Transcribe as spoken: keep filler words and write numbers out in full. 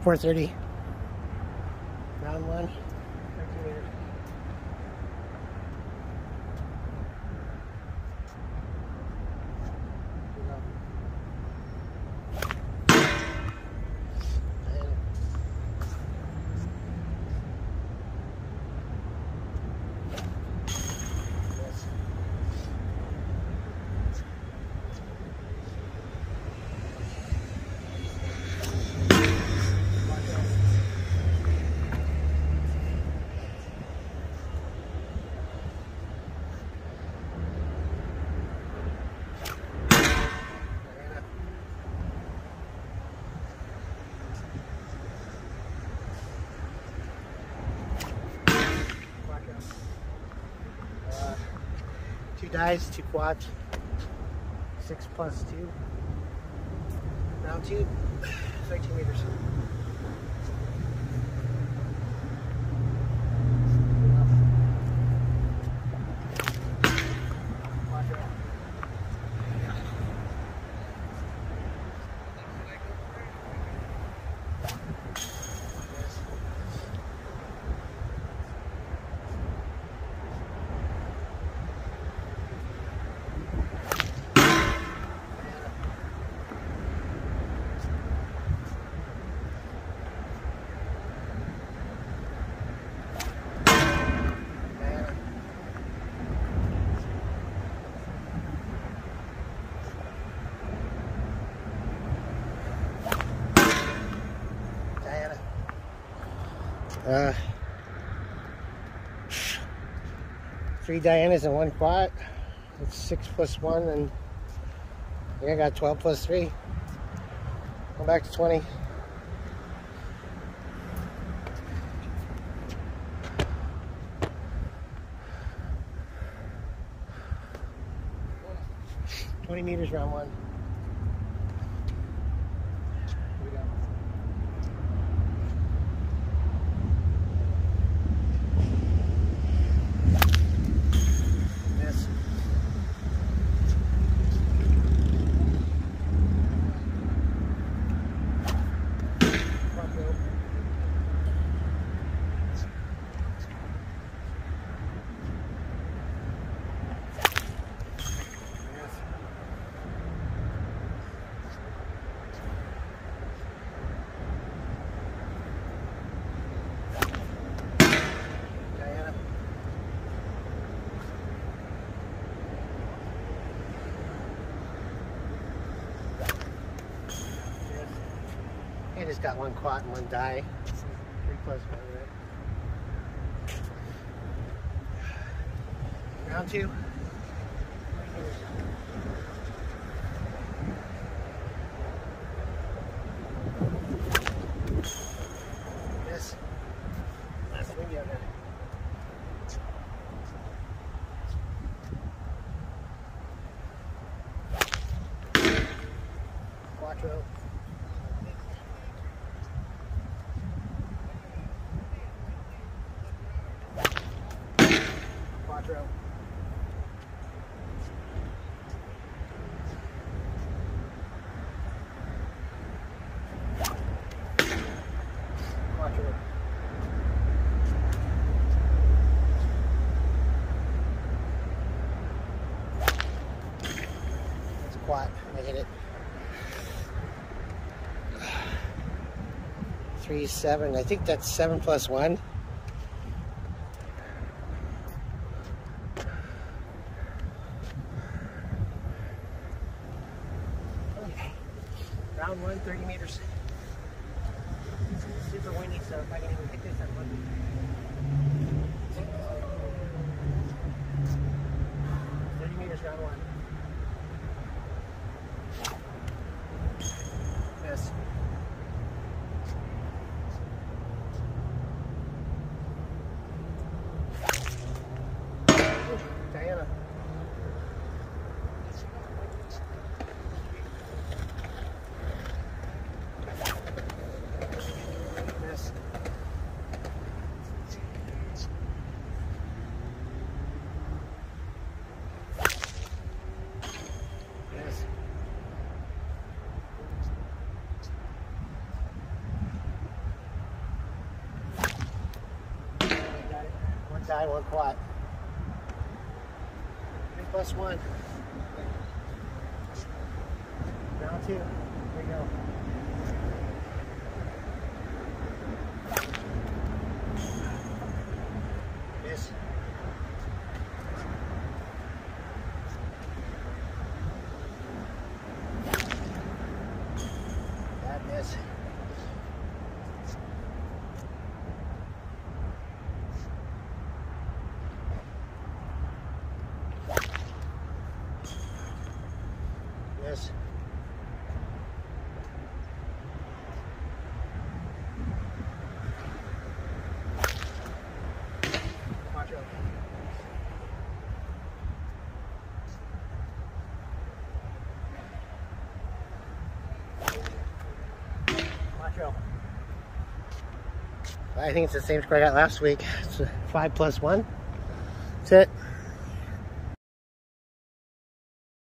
four thirty. Round one. thirteen meters. Two dies, two quads, six plus two. Round two, thirteen meters. Uh, three Dianas and one quad. It's six plus one, and I think I got twelve plus three. Go back to twenty. twenty meters, round one. Here we go. Miss. Front rope. I just got one quad and one die. Three plus one, right? Round two. Yes. Last swing out there. Quattro. Quattro. Quattro. That's a quad. I hit it. Three, seven. I think that's seven plus one. Round one, thirty meters. It's super windy, so if I can even hit this, I'm lucky. thirty meters, round one. Yes. Ooh, Diana. die, one quad. Three plus one. Round two. Here we go. Miss. That miss. Miss. Macho. Macho. I think it's the same score I got last week. It's a five plus one. That's it.